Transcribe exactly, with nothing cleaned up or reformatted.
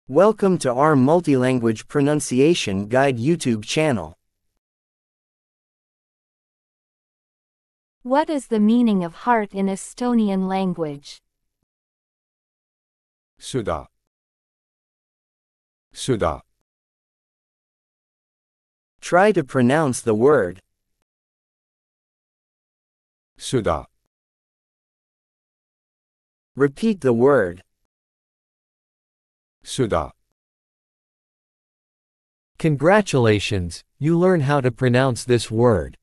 Welcome to our multilanguage pronunciation guide YouTube channel. What is the meaning of heart in Estonian language? Süda. Süda. Try to pronounce the word. Süda. Repeat the word. Süda. Congratulations, you learn how to pronounce this word.